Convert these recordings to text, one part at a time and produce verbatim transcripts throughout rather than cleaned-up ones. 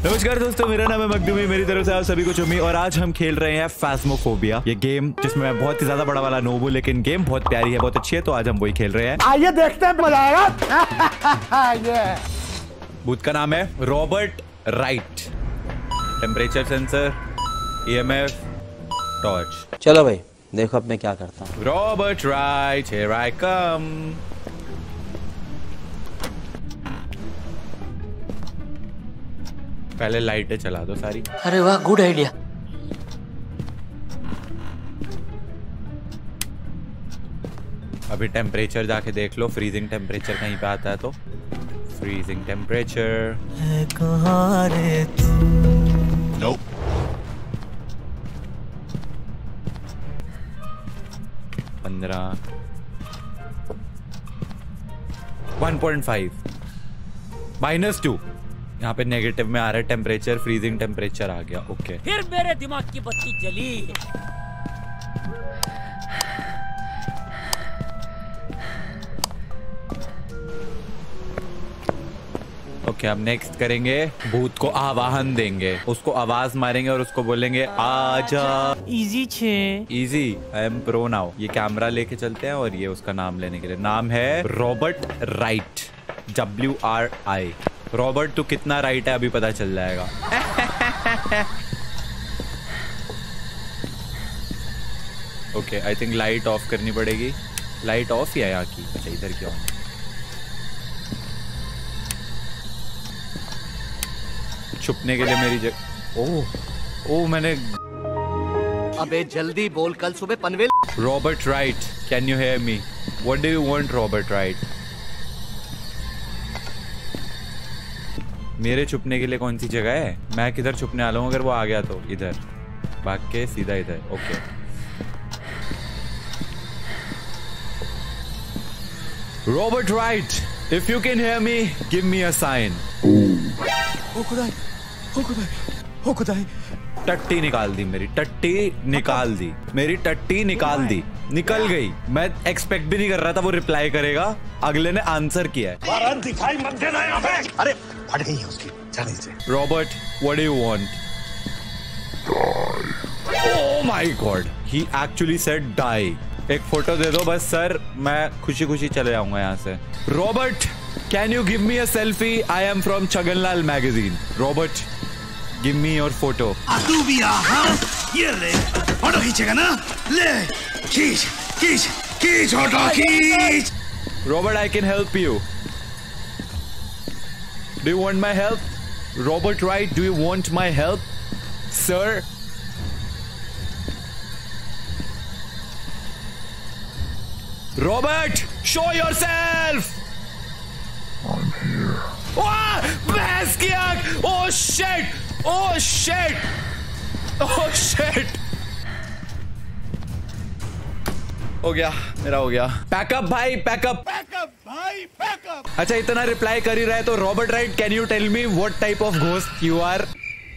नमस्कार दोस्तों, मेरा नाम है मखदूमी, मेरी तरफ से आप सभी को चुम्मी। और आज हम खेल रहे हैं फैस्मोफोबिया, ये गेम जिसमें मैं बहुत ही ज्यादा बड़ा वाला नोब हूं, लेकिन गेम बहुत प्यारी है, बहुत अच्छी है, तो आज हम वही खेल रहे हैं। आइए देखते हैं, मजा आएगा। बूथ का नाम है Robert Wright. Temperature sensor, EMF, torch. चलो भाई देखो अब मैं क्या करता हूँ। Robert Wright, here I come. पहले लाइटें चला दो सारी। अरे वाह, गुड आइडिया। अभी टेम्परेचर जाके देख लो, फ्रीजिंग टेम्परेचर कहीं पे आता है तो। फ्रीजिंग टेम्परेचर है कहाँ रे तू? Nope. पंद्रह, one point five, minus two. यहाँ पे नेगेटिव में आ रहा है टेम्परेचर, फ्रीजिंग टेम्परेचर आ गया। ओके, फिर मेरे दिमाग की बत्ती जली। ओके, अब नेक्स्ट करेंगे, भूत को आवाहन देंगे, उसको आवाज मारेंगे और उसको बोलेंगे आजा। इजी छे, easy, I am pro now. ये कैमरा लेके चलते हैं और ये उसका नाम लेने के लिए, नाम है Robert Wright, W R I. Robert तू कितना राइट है अभी पता चल जाएगा। Okay, I think light off करनी पड़ेगी। लाइट ऑफ ही है यहाँ की। अच्छा, इधर की ऑन। छुपने के लिए मेरी जगह। ओह ओह, मैंने। अबे जल्दी बोल, कल सुबह Panvel. Robert Wright, can you hear me? What do you want Robert Wright? मेरे छुपने के लिए कौन सी जगह है? मैं किधर छुपने वाला हूँ? अगर वो आ गया तो इधर भाग के सीधा इधर। Okay, Robert Wright, if you can hear me give me a sign. ओ खुदाई, ओ खुदाई, ओ खुदाई। टट्टी निकाल दी मेरी, टट्टी निकाल दी मेरी, टट्टी निकाल दी, निकल गई। मैं एक्सपेक्ट भी नहीं कर रहा था वो रिप्लाई करेगा। अगले ने आंसर किया है। दिखाई मत देना यहाँ पे। अरे फट गई है उसकी, जाने से। Robert, what do you want? Oh my god, he actually said die. एक फोटो दे दो बस सर, मैं खुशी खुशी चले जाऊंगा यहाँ से। Robert, can you give me a selfie? I am from Chhaganlal magazine. Robert, give me your photo. तू भी आ, हाँ? ये ले, फोटो खींचेगा ना? ले, खींच, खींच, खींच, फोटो खींच। Robert, I can help you. Do you want my help? Robert Wright, do you want my help sir? Robert, show yourself! I'm here. Oh, भैंस की आँख! Oh shit! Oh shit! Oh shit! हो गया, मेरा हो गया। Pack up भाई, pack up. Pack up भाई, पैकअप। अच्छा, इतना रिप्लाई कर ही रहा है तो Robert Wright, can you tell me what type of ghost you are?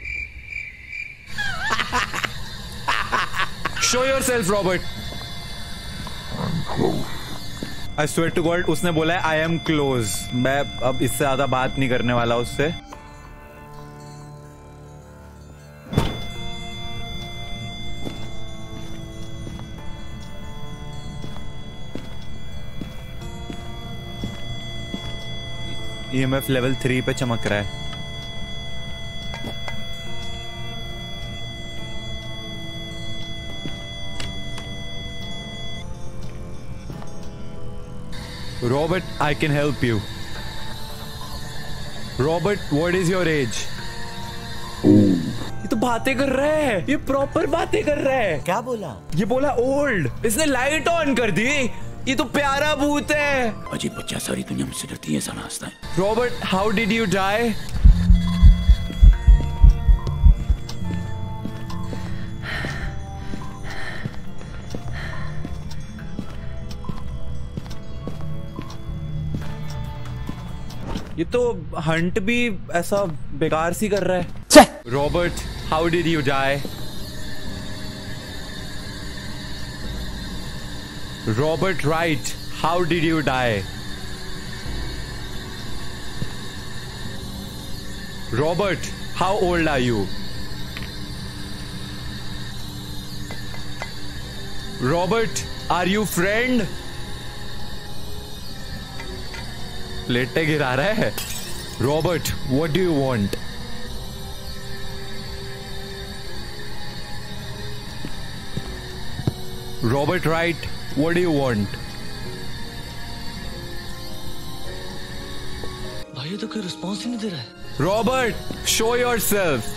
Show yourself Robert. I swear to god, उसने बोला है आई एम क्लोज। मैं अब इससे ज्यादा बात नहीं करने वाला उससे। ईएमएफ लेवल थ्री पे चमक रहा है। Robert, I can help you. Robert, what is your age? ये तो बातें कर रहा है, ये प्रॉपर बातें कर रहा है। क्या बोला? ये बोला ओल्ड। इसने लाइट ऑन कर दी। ये तो प्यारा भूत है। अजीब बच्चा, सारी दुनिया मुझसे डरती है, ऐसा नाचता है। Robert, how did you die? ये तो हंट भी ऐसा बेकार सी कर रहा है। Robert, how did you die? Robert Wright, how did you die? Robert, how old are you? Robert, are you friend? प्लेटें गिरा रहा है। Robert, what do you want? Robert Wright, what do you want? भाई ये तो कोई response ही नहीं दे रहा है। Robert, show yourself.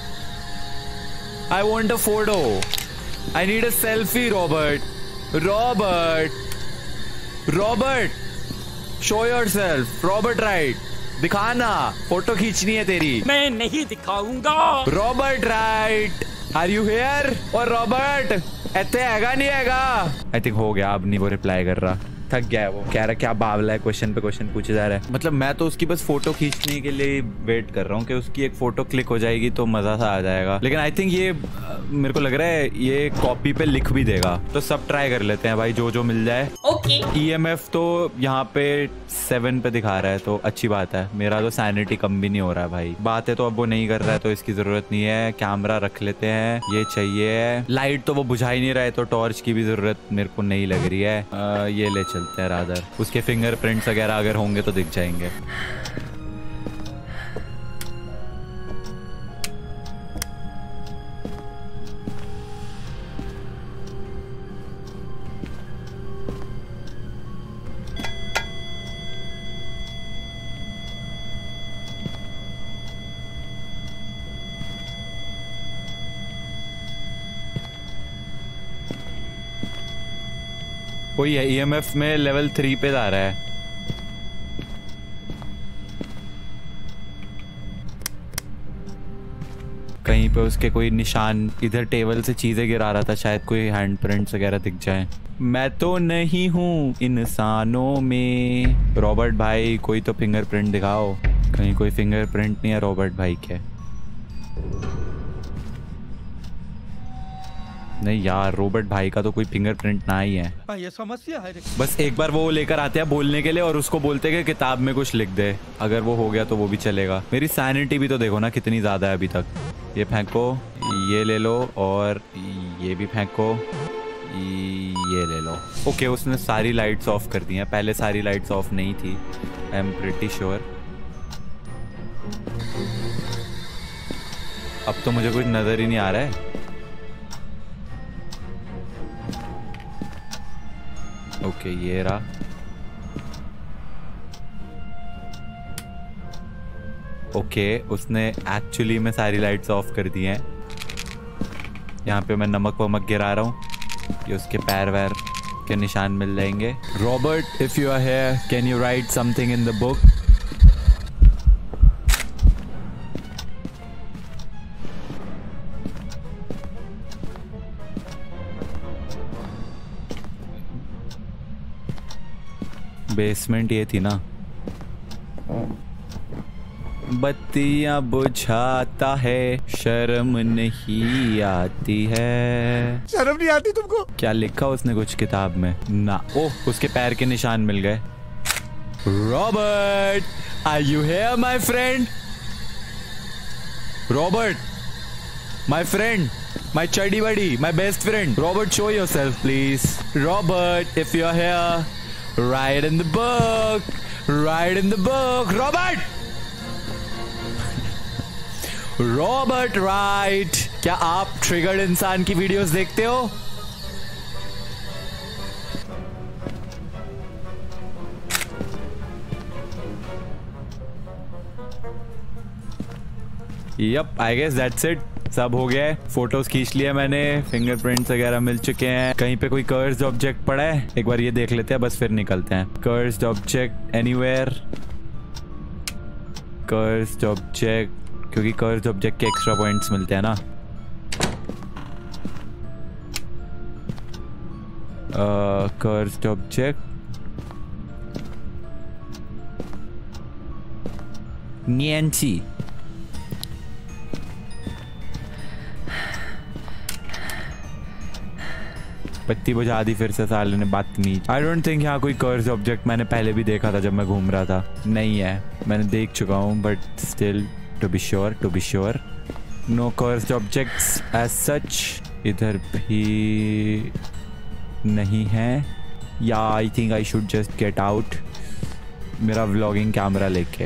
I want a photo. I need a selfie, Robert. Robert. Robert. Show yourself. Robert Wright. दिखाना, फोटो खींचनी है तेरी। मैं नहीं दिखाऊंगा। Robert Wright. Are you here? और Robert, ऐसे हैगा नहीं हैगा? I think हो गया, अब नहीं वो रिप्लाई कर रहा। थक गया है वो, कह रहा क्या बावला है, क्वेश्चन पे क्वेश्चन पूछे जा रहा है। मतलब मैं तो उसकी बस फोटो खींचने के लिए वेट कर रहा हूँ कि उसकी एक फोटो क्लिक हो जाएगी तो मजा सा आ जाएगा। लेकिन आई थिंक ये मेरे को लग रहा है ये कॉपी पे लिख भी देगा, तो सब ट्राई कर लेते हैं भाई, जो जो मिल जाए। ओके। ई एम एफ तो यहाँ पे सेवन पे दिखा रहा है तो अच्छी बात है। मेरा तो सैनिटी कम भी नहीं हो रहा है भाई। बात है तो अब वो नहीं कर रहा है तो इसकी जरूरत नहीं है। कैमरा रख लेते हैं, ये चाहिए। लाइट तो वो बुझा ही नहीं रहा है तो टॉर्च की भी जरूरत मेरे को नहीं लग रही है। आ, ये ले चलते हैं रादर। उसके फिंगरप्रिंट्स वगैरह अगर होंगे तो दिख जाएंगे। कोई है ई एम एफ में लेवल थ्री पे जा रहा है। कहीं पे उसके कोई निशान, इधर टेबल से चीजें गिरा रहा था, शायद कोई हैंड प्रिंट्स वगैरह दिख जाए। मैं तो नहीं हूँ इंसानों में। रॉबर्ट भाई कोई तो फिंगरप्रिंट दिखाओ। कहीं कोई फिंगरप्रिंट नहीं है रॉबर्ट भाई के। नहीं यार, रॉबर्ट भाई का तो कोई फिंगरप्रिंट ना ही है। ये समस्या है। बस एक बार वो लेकर आते हैं बोलने के लिए और उसको बोलते हैं कि किताब में कुछ लिख दे। अगर वो हो गया तो वो भी चलेगा। मेरी सैनिटी भी तो देखो ना कितनी ज्यादा है अभी तक। ये फेंको, ये ले लो और ये भी फेंको, ये ले लो। ओके, उसने सारी लाइट्स ऑफ कर दी हैं। पहले सारी लाइट्स ऑफ नहीं थी, आई एम प्रिटी श्योर। अब तो मुझे कुछ नजर ही नहीं आ रहा है। ओके okay, ये रहा। ओके okay, उसने एक्चुअली में सारी लाइट्स ऑफ कर दी हैं। यहाँ पे मैं नमक वमक गिरा रहा हूँ, ये उसके पैर वैर के निशान मिल जाएंगे। Robert, if you are here, can you write something in the book? Basement ये थी ना। बत्तियां बुझाता है, शर्म नहीं आती है। शर्म नहीं आती तुमको? क्या लिखा उसने कुछ किताब में? ना। ओह, उसके पैर के निशान मिल गए। Robert, are you here my friend? Robert, my friend, my chaddi buddy, my best friend. Robert, show yourself please. Robert, if you are here, write in the book, write in the book. Robert, Robert Wright, क्या आप triggered इंसान की videos देखते हो? Yep, I guess that's it. सब हो गया है। फोटोज खींच लिया मैंने, फिंगरप्रिंट्स वगैरह मिल चुके हैं। कहीं पे कोई कर्स्ड ऑब्जेक्ट पड़ा है, एक बार ये देख लेते हैं, बस फिर निकलते हैं। Cursed object anywhere, cursed object, क्योंकि कर्स्ड ऑब्जेक्ट के एक्स्ट्रा पॉइंट्स मिलते हैं ना। कर्स्ड ऑब्जेक्ट, नियंची। बत्ती बुझा दी फिर से साले ने, बदतमीज। आई डोंट थिंक यहाँ कोई कर्स ऑब्जेक्ट मैंने पहले भी देखा था जब मैं घूम रहा था। नहीं है, मैंने देख चुका हूँ, but still to be sure to be sure no cursed objects as such. इधर भी नहीं है। या I think I should just get out मेरा व्लॉगिंग कैमरा लेके।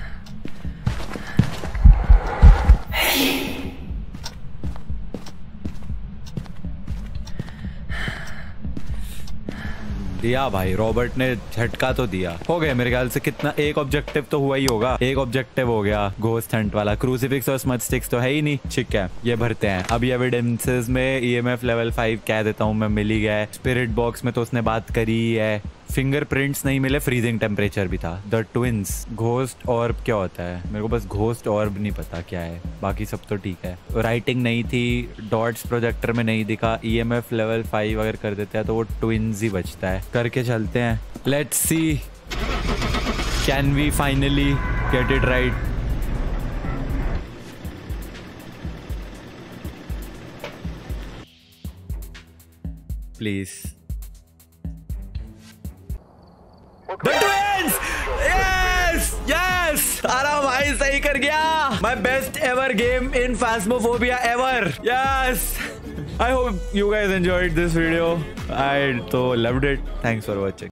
दिया भाई, रॉबर्ट ने झटका तो दिया। हो गया मेरे ख्याल से। कितना, एक ऑब्जेक्टिव तो हुआ ही होगा। एक ऑब्जेक्टिव हो गया घोस्ट हंट वाला। क्रूसीफिक्स और स्मच स्टिक्स तो है ही नहीं। ठीक है, ये भरते हैं। अभी एविडेंसेस में ईएमएफ लेवल फाइव कह देता हूँ मैं, मिल ही गया है। स्पिरिट बॉक्स में तो उसने बात करी ही है। फिंगरप्रिंट्स नहीं मिले, फ्रीजिंग टेम्परेचर भी था। द ट्विंस, घोस्ट ऑर्ब क्या होता है? मेरे को बस घोस्ट ऑर्ब नहीं पता क्या है, बाकी सब तो ठीक है। राइटिंग नहीं थी, डॉट्स प्रोजेक्टर में नहीं दिखा। ईएमएफ लेवल फाइव अगर कर देते हैं तो वो ट्विंस ही बचता है। करके चलते हैं। Let's see can we finally get it right. Please. The twins! Yes! Yes! Tara भाई सही कर गया। My best ever game in Phasmophobia ever. Yes! I hope you guys enjoyed this video. I so loved it. Thanks for watching.